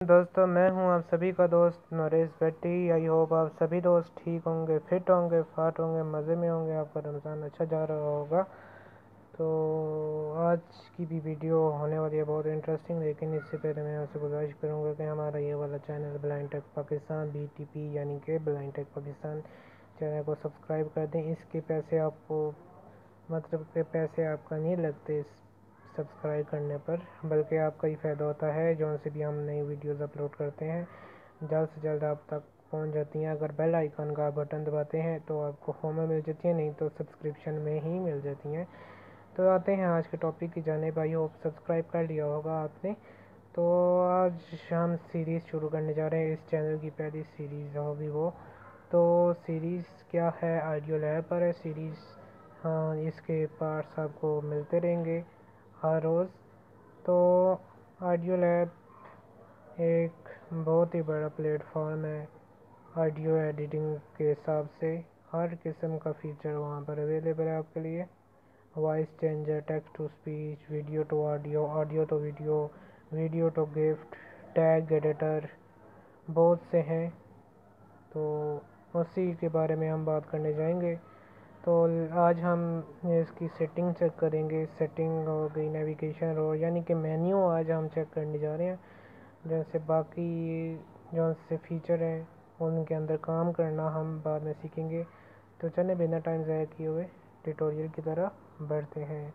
दोस्तों, मैं हूं आप सभी का दोस्त नरेश भट्टी। आई होप आप सभी दोस्त ठीक होंगे, फिट होंगे, फाट होंगे, मज़े में होंगे। आपका रमज़ान अच्छा जा रहा होगा। तो आज की भी वीडियो होने वाली है बहुत इंटरेस्टिंग, लेकिन इससे पहले मैं आपसे गुजारिश करूंगा कि हमारा ये वाला channel blind tech Pakistan BTP यानी कि ब्लाइंड टेक पाकिस्तान चैनल को सब्सक्राइब कर दें। इसके पैसे आपको मतलब के पैसे आपका नहीं लगते सब्सक्राइब करने पर, बल्कि आपका ही फ़ायदा होता है। जो से भी हम नई वीडियोस अपलोड करते हैं जल्द से जल्द आप तक पहुंच जाती हैं। अगर बेल आइकन का बटन दबाते हैं तो आपको होम में मिल जाती है, नहीं तो सब्सक्रिप्शन में ही मिल जाती हैं। तो आते हैं आज के टॉपिक की जानिब। भाई होप सब्सक्राइब कर लिया होगा आपने। तो आज हम सीरीज़ शुरू करने जा रहे हैं। इस चैनल की पहली सीरीज़ होगी वो। तो सीरीज़ क्या है, ऑडियो लैब पर है सीरीज़। हाँ, इसके पार्ट्स आपको मिलते रहेंगे हर रोज़। तो ऑडियो लैब एक बहुत ही बड़ा प्लेटफॉर्म है ऑडियो एडिटिंग के हिसाब से। हर किस्म का फ़ीचर वहाँ पर अवेलेबल है आपके लिए। Voice changer, text to speech, video to audio, audio to video, video to gift, tag editor, बहुत से हैं। तो उसी के बारे में हम बात करने जाएंगे। तो आज हम इसकी सेटिंग चेक करेंगे। सेटिंग हो गई, नेविगेशन और यानी कि मेन्यू आज हम चेक करने जा रहे हैं। जैसे बाकी जो से फीचर हैं उनके अंदर काम करना हम बाद में सीखेंगे। तो चलें बिना टाइम ज़ाया किए हुए ट्यूटोरियल की तरफ बढ़ते हैं।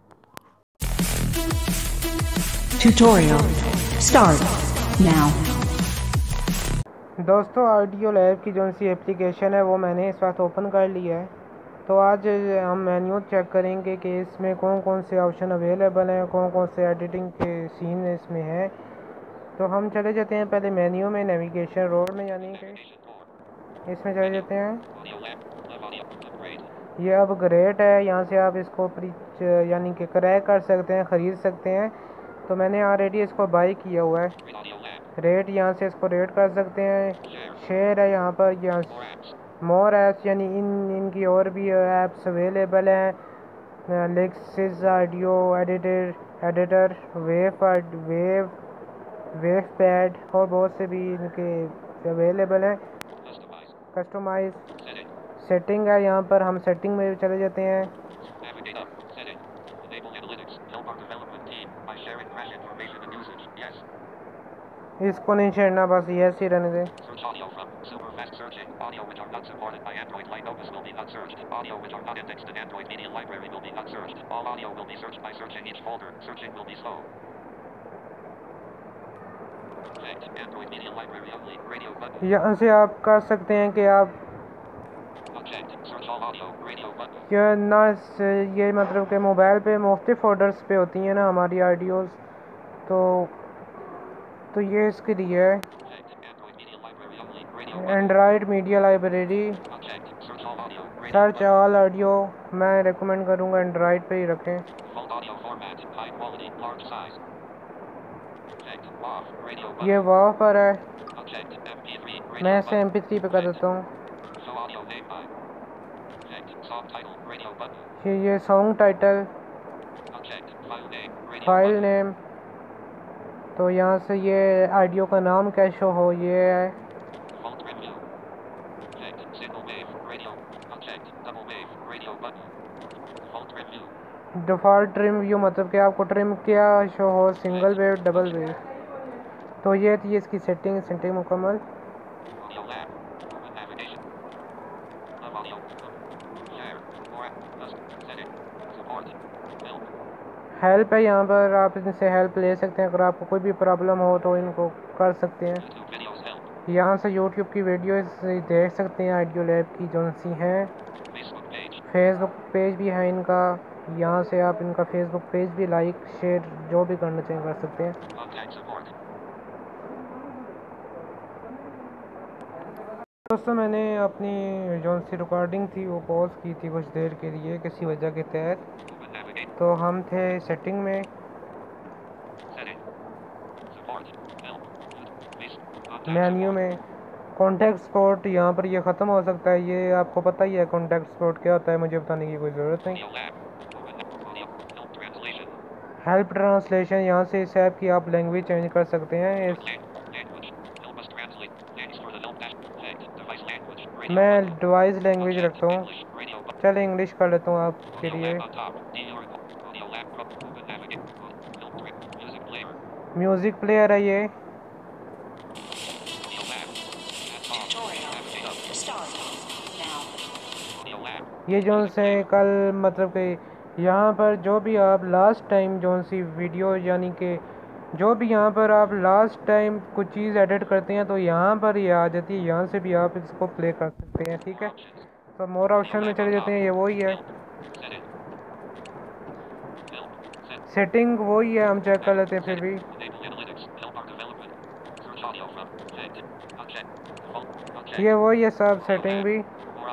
Tutorial start now. दोस्तों, ऑडियो लैब की जो सी एप्लीकेशन है वो मैंने इस वक्त ओपन कर लिया है। तो आज हम मेन्यू चेक करेंगे कि इसमें कौन कौन से ऑप्शन अवेलेबल हैं, कौन कौन से एडिटिंग के सीन इसमें हैं। तो हम चले जाते हैं पहले मेन्यू में, नेविगेशन रोड में, यानी कि इसमें चले जाते हैं। ये अपग्रेड है, यहाँ से आप इसको यानी कि क्रैक कर सकते हैं, ख़रीद सकते हैं। तो मैंने ऑलरेडी इसको बाई किया हुआ है। रेट यहाँ से इसको रेट कर सकते हैं। शेयर है यहाँ पर, यहाँ मोर ऐप्स यानी इनकी और भी ऐप्स अवेलेबल हैं। Lexis audio editor, wave pad और बहुत से भी इनके अवेलेबल हैं। कस्टमाइज सेटिंग है, यहाँ पर हम सेटिंग में चले जाते हैं। इसको नहीं छेड़ना, बस यस ही रहने दें। यहाँ से आप कर सकते हैं कि आप ये मतलब कि मोबाइल पे मुख्तलिफ फोल्डर्स पे होती हैं ना हमारी ऑडियोज़। तो ये इसके लिए है Android media library, search all audio. मैं रेकमेंड करूँगा एंड्रॉयड पे ही रखें। ये वाव पर है, मैं इसे MP3 पे कर देता हूँ। ये सॉन्ग टाइटल, फाइल नेम। तो यहाँ से ये ऑडियो का नाम क्या शो हो, ये है। डिफ़ॉल्ट ट्रिम व्यू, मतलब कि आपको ट्रिम क्या शो हो, सिंगल वेव, डबल वेव। तो ये थी इसकी सेटिंग मुकम्मल। हेल्प है, यहाँ पर आप इनसे हेल्प ले सकते हैं। अगर आपको कोई भी प्रॉब्लम हो तो इनको कर सकते हैं। यहाँ से यूट्यूब की वीडियोस देख सकते हैं ऑडियो लैब की जो सी हैं। फेसबुक पेज भी है इनका, यहाँ से आप इनका फेसबुक पेज भी लाइक शेयर जो भी करना चाहिए कर सकते हैं। दोस्तों, मैंने अपनी जो सी रिकॉर्डिंग थी वो पॉज की थी कुछ देर के लिए किसी वजह के तहत। तो हम थे सेटिंग में, मेन्यू में कॉन्टैक्ट स्पॉट। यहाँ पर ये ख़त्म हो सकता है, ये आपको पता ही है कॉन्टैक्ट स्पॉट क्या होता है, मुझे बताने की कोई ज़रूरत नहीं। हेल्प ट्रांसलेशन, यहाँ से इस ऐप की आप लैंग्वेज चेंज कर सकते हैं। मैं डिवाइस लैंग्वेज रखता हूँ। चल इंग्लिश कर लेता हूँ आपके लिए। म्यूज़िक प्लेयर है ये। ये जो से कल मतलब कि यहाँ पर जो भी आप लास्ट टाइम जो सी वीडियो यानी कि जो भी यहाँ पर आप लास्ट टाइम कुछ चीज़ एडिट करते हैं तो यहाँ पर ये आ जाती है, यहाँ से भी आप इसको प्ले कर सकते हैं। ठीक है, तो मोर ऑप्शन में चले जाते हैं। ये वही है, सेटिंग वही है, हम चेक कर लेते हैं फिर भी। ये वही है सब, सेटिंग भी।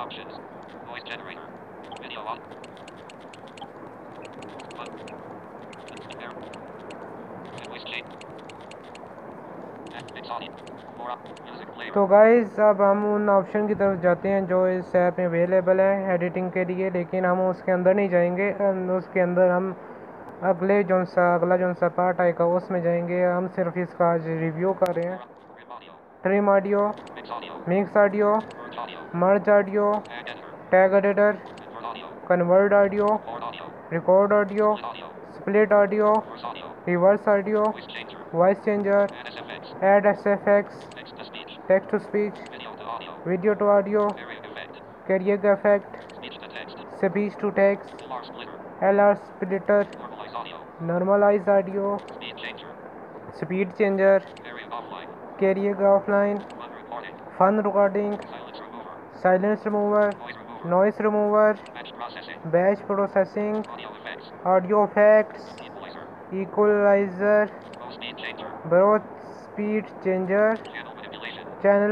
तो गाइस अब हम उन ऑप्शन की तरफ जाते हैं जो इस ऐप में अवेलेबल है एडिटिंग के लिए, लेकिन हम उसके अंदर नहीं जाएंगे। उसके अंदर हम अगला जो सा पार्ट आएगा उसमें जाएंगे। हम सिर्फ इसका आज रिव्यू कर रहे हैं। Trim audio, mix audio, merge audio, tag editor, convert audio, record audio, split audio, reverse audio, voice changer, add SFX, text to speech, video to audio, carrier effect, speech to text, LR splitter, normalize audio, speed changer, carrier offline, fun recording, silence remover, noise remover, batch processing, audio effects, equalizer, broth speed changer, channel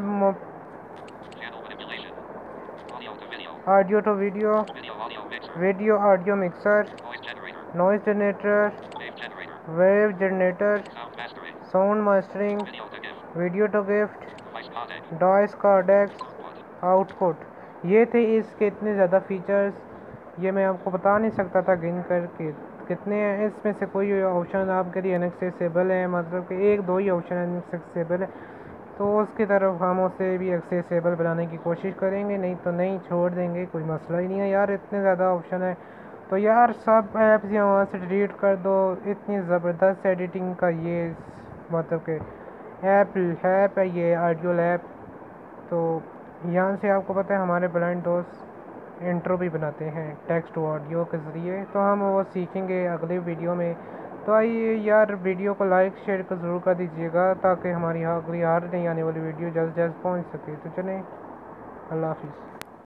audio to video, video audio mixer, noise generator, wave generator, sound mastering, video to gift, डॉइस codecs, output. ये थे इसके इतने ज़्यादा features, ये मैं आपको बता नहीं सकता था गिन कर के कितने हैं। इसमें से कोई ऑप्शन आपके लिए इनएक्सेसिबल है, मतलब कि एक दो ही ऑप्शन इनएक्सेसिबल है, तो उसकी तरफ हम उसे भी एक्सेसिबल बनाने की कोशिश करेंगे, नहीं तो नहीं छोड़ देंगे, कोई मसला ही नहीं है यार। इतने ज़्यादा ऑप्शन है तो यार सब ऐप्स यहाँ से डिलीट कर दो। इतनी ज़बरदस्त एडिटिंग का ये मतलब कि ऐप है ये ऑडियो लैब। तो यहाँ से आपको पता है हमारे ब्लाइंड दोस्त इंट्रो भी बनाते हैं टेक्स्ट टू ऑडियो के ज़रिए, तो हम वो सीखेंगे अगले वीडियो में। तो आइए यार वीडियो को लाइक शेयर कर ज़रूर कर दीजिएगा ताकि हमारी अगली हर नई आने वाली वीडियो जल्द से जल्द पहुँच सके। तो चलें, अल्लाह हाफिज़।